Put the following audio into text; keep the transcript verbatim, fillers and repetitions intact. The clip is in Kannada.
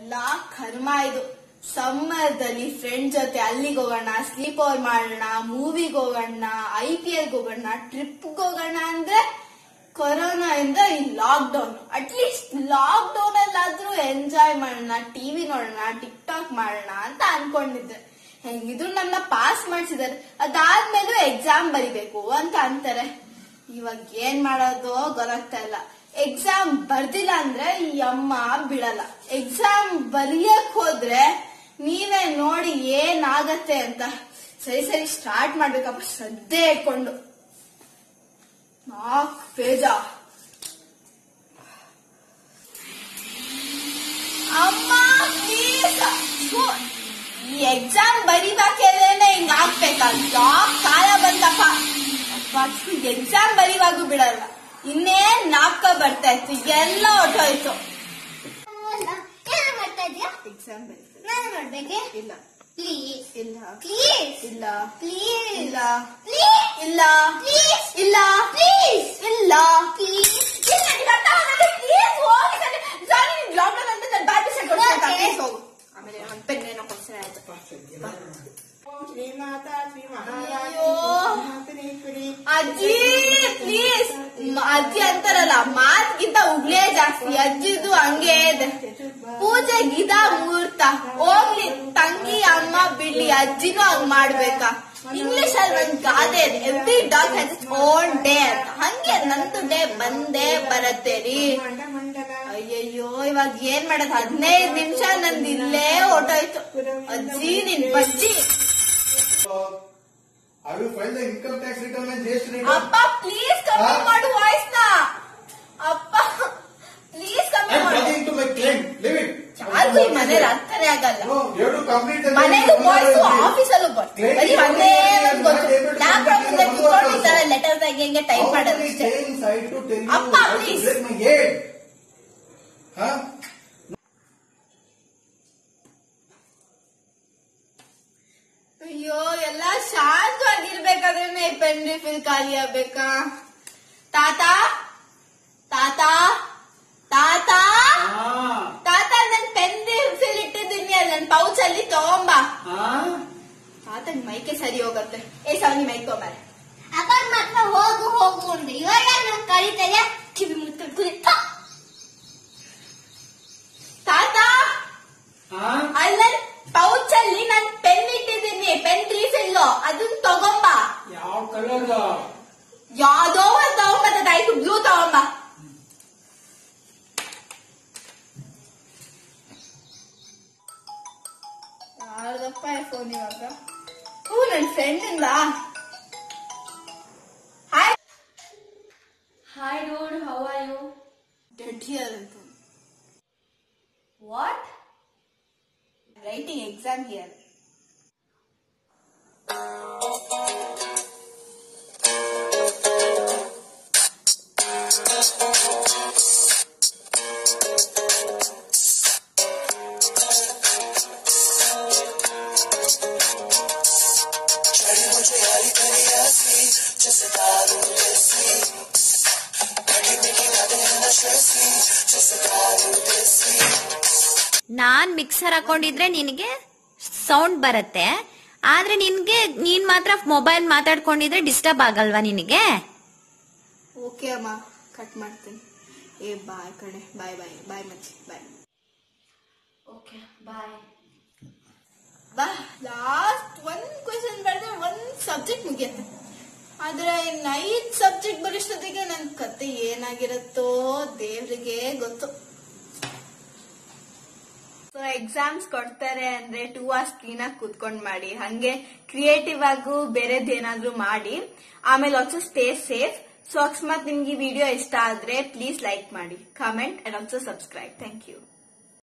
ಎಲ್ಲಾ ಕರ್ಮ ಇದು. ಸಮ್ಮರ್ದಲ್ಲಿ ಫ್ರೆಂಡ್ ಜೊತೆ ಅಲ್ಲಿಗೆ ಹೋಗೋಣ, ಸ್ಲೀಪ್ ಓವರ್ ಮಾಡೋಣ, ಮೂವಿಗೆ ಹೋಗೋಣ, ಐ ಪಿ ಎಲ್ ಹೋಗೋಣ, ಟ್ರಿಪ್ ಹೋಗೋಣ ಅಂದ್ರೆ ಕೊರೋನಾ ಇಂದ ಈ lockdown. At least lockdown ಅಲ್ಲಾದ್ರೂ ಎಂಜಾಯ್ ಮಾಡೋಣ, ಟಿವಿ ನೋಡೋಣ, ಟಿಕ್ ಟಾಕ್ ಮಾಡೋಣ ಅಂತ ಅನ್ಕೊಂಡಿದ್ದೆ. ಹೆಂಗಿದ್ರು ನನ್ನ ಪಾಸ್ ಮಾಡ್ಸಿದಾರೆ, ಅದಾದ್ಮೇಲೂ ಎಕ್ಸಾಮ್ ಬರಿಬೇಕು ಅಂತ ಅಂತಾರೆ. ಇವಾಗ ಏನ್ ಮಾಡೋದು ಗೊತ್ತಾಗ್ತಾ ಇಲ್ಲ. ಎಕ್ಸಾಮ್ ಬರ್ದಿಲ್ಲ ಅಂದ್ರೆ ಈ ಅಮ್ಮ ಬಿಡಲ್ಲ. ಎಕ್ಸಾಮ್ ಬರೆಯಕ್ ಹೋದ್ರೆ ನೀವೇ ನೋಡಿ ಏನಾಗತ್ತೆ ಅಂತ. ಸರಿ ಸರಿ ಸ್ಟಾರ್ಟ್ ಮಾಡ್ಬೇಕಪ್ಪ, ಶ್ರದ್ಧೆ ಇಟ್ಕೊಂಡು. ನಾಲ್ಕು ಪೇಜ. ಅಮ್ಮ ಪ್ಲೀಸ್, ಈ ಎಕ್ಸಾಮ್ ಬರಿಬೇಕೇನೆ ಹಿಂಗ ಆಗ್ಬೇಕಾ? ಯಾವ ಕಾಲ ಬಂದಪ್ಪ. ಎಕ್ಸಾಮ್ ಬರೀವಾಗೂ ಬಿಡಲ್ಲ, ಇನ್ನೇನ್ ನಾಲ್ಕ ಬರ್ತಾ ಇತ್ತು, ಎಲ್ಲ ಹೊಟ್ಟೋಯ್ತು. ಎಕ್ಸಾಮ್ ಬರೀ ನಾನು ಮಾಡ್ಬೇಕೆ? ಇಲ್ಲ ಪ್ಲೀಸ್. ಇಲ್ಲ ಪ್ಲೀಸ್. ಇಲ್ಲ ಪ್ಲೀಸ್. ಇಲ್ಲ ಪ್ಲೀಸ್. ಇಲ್ಲ ಪ್ಲೀಸ್. ಇಲ್ಲ ಪ್ಲೀಸ್. ಇಲ್ಲ ಪ್ಲೀಸ್. ಪ್ಲೀಸ್ ಹೋಗಿ ಲಾಕ್ಡೌನ್ ಅಂತ ನನ್ನ ಬ್ಯಾಗ್ ಬಿಸಾಕ್ ಕೊಡ್ತಾ ಪ್ಲೀಸ್ ಹೋಗು. ಆಮೇಲೆ ನನ್ನ ಪೆನ್ ಏನೋ ಕೊಡ್ಸೇ ಆಯ್ತಪ್ಪ. ಅಜ್ಜಿ ಪ್ಲೀಸ್. ಅಜ್ಜಿ ಅಂತಾರಲ್ಲ, ಮಾತ್ಗಿಂತ ಉಗ್ಲೇ ಜಾಸ್ತಿ. ಅಜ್ಜಿದು ಹಂಗೆ ಇದೆ. ಪೂಜೆ ಗಿದ ಮುಹೂರ್ತ ಹೋಗ್ಲಿ, ತಂಗಿ ಅಮ್ಮ ಬಿಡ್ಲಿ, ಅಜ್ಜಿನೂ ಹಂಗ್ ಮಾಡ್ಬೇಕಾ? ಇಂಗ್ಲಿಷ್ ಅಲ್ಲಿ ಒಂದ್ ಗಾದೆ ಇದೆ, every dog has its own day ಅಂತ. ಹಂಗೆ ನಂದು ಡೇ ಬಂದೇ ಬರತ್ತೆ ರೀ. ಅಯ್ಯಯ್ಯೋ, ಇವಾಗ ಏನ್ ಮಾಡೋದು? ಹದಿನೈದು ನಿಮಿಷ ನಂದು ಇಲ್ಲೇ ಹೊಟ್ಟೋಯ್ತು. ಅಜ್ಜಿ ನಿನ್ ಬಜ್ಜಿ. ಅಪ್ಪ ಪ್ಲೀಸ್ ಕಮ್ಮಿ ಮಾಡು ವಾಯ್ಸ್ ನ. ಅಪ್ಪ ಪ್ಲೀಸ್ ಕಮ್ಮಿ ಮಾಡು. ಯಾರಿಗೂ ಈ ಮನೇಲಿ ಅರ್ಥನೇ ಆಗಲ್ಲ. ಮನೇಲಿ ಬಾಯ್ಸು, ಆಫೀಸಲ್ಲೂ ಬರ್ತೀವಿ. ಬರೀ ಒಂದೇ ಗೊತ್ತು. ಲ್ಯಾಪ್ಟಾಪ್ ಇಂದ ಕುತ್ಕೊಂಡಿದ್ದಾರೆ, ಲೆಟರ್ ಹೆಂಗೆ ಟೈಪ್ ಮಾಡೋದು ಅಷ್ಟೇ. ಅಪ್ಪ ಪ್ಲೀಸ್. ಅಯ್ಯೋ, ಎಲ್ಲಾ ಶಾಂತವಾಗಿರ್ಬೇಕಾದ್ರೆ ಪೆನ್ ರಿಫಿಲ್ ಖಾಲಿ ಆಗ್ಬೇಕಾ? ತಾತ ತಾತ ತಾತ ತಾತ, ನನ್ ಪೆನ್ ರಿಫಿಲ್ ಇಟ್ಟಿದ್ದೀನಿ ಅಲ್ಲಿ ನನ್ ಪೌಚ್ ಅಲ್ಲಿ, ತಗೊಂಬ. ತಾತ ಮೈಕೆ ಸರಿ ಹೋಗತ್ತೆ. ಏ ಸಾವನಿ ಮೈಕ್ ತಗೊಂಬಾರೆ. ಅಪ್ಪ ಮಾತ್ರ ಹೋಗು ಹೋಗು ಅಂದ್ರೆ ಇವಾಗ ನಾನು ಕರೀತಾರೆ, ಕಿವಿ ಮುಟ್ಕೊಂಡು ತಾತ ಅಲ್ಲಿ ನನ್ ಪೌಚ್ ಅಲ್ಲಿ ನನ್ ಪೆನ್ ಇಟ್ಟಿದ್ದೀನಿ, ಪೆನ್ ರೀಫಿಲ್, ಅದನ್ನ ತಗೊಂಬ. ಯಾವ ಕಲರ್? ಯಾವ್ದೋ ಒಂದು ತಗೊಂಬ. ಆಯ್ತು, ಬ್ಲೂ ತಗೊಂಬ. ಯಾರ್ದಪ್ಪ ಫೋನ್ ಇವಾಗ? ಹೂ, ನನ್ ಫ್ರೆಂಡ್ ಇಂದ. Hi Hi dude, how are you? Dead here ಅಂತ. What? Writing exam here. ನಾನ್ ಮಿಕ್ಸರ್ ಹಾಕೊಂಡಿದ್ರೆ ನಿನಗೆ ಸೌಂಡ್ ಬರುತ್ತೆ, ಆದ್ರೆ ನಿನ್ಗೆ ನೀನ್ ಮಾತ್ರ ಮೊಬೈಲ್ ಮಾತಾಡ್ಕೊಂಡಿದ್ರೆ ಡಿಸ್ಟರ್ಬ್ ಆಗಲ್ವಾ ನಿನಗೆ? ಓಕೆ ಅಮ್ಮ, ಕಟ್ ಮಾಡ್ತೀನಿ. ಏ ಬಾಯ್ ಕಣೆ, ಬಾಯ್ ಬಾಯ್ ಬಾಯ್ ಮಚ್ಚಿ, ಬಾಯ್. Okay, bye. ಬಾ, ಲಾಸ್ಟ್ ಒಂದ್ ಕ್ವೆಶನ್ ಬರೆದ್ರೆ ಒಂದ್ ಸಬ್ಜೆಕ್ಟ್ ಮುಗಿಯತ್ತೆ. ಆದ್ರೆ ಇನ್ ಐದ್ ಸಬ್ಜೆಕ್ಟ್ ಬರೋಷ್ಟೊತ್ತಿಗೆ ನನ್ ಕತೆ ಏನಾಗಿರುತ್ತೋ ದೇವ್ರಿಗೆ ಗೊತ್ತು. ಸೊ ಎಕ್ಸಾಮ್ಸ್ ಕೊಡ್ತಾರೆ ಅಂದ್ರೆ ಟೂ ಅವರ್ಸ್ ಕ್ಲೀನ್ ಆಗಿ ಕೂತ್ಕೊಂಡ್ ಮಾಡಿ, ಹಂಗೆ ಕ್ರಿಯೇಟಿವ್ ಆಗು ಬೇರೆದೇನಾದ್ರೂ ಮಾಡಿ. ಆಮೇಲೆ ಆಲ್ಸೋ ಸ್ಟೇ ಸೇಫ್. ಸೊ ಅಕಸ್ಮಾತ್ ನಿಮ್ಗೆ ಈ ವಿಡಿಯೋ ಇಷ್ಟ ಆದ್ರೆ ಪ್ಲೀಸ್ ಲೈಕ್ ಮಾಡಿ, comment and also subscribe. Thank you.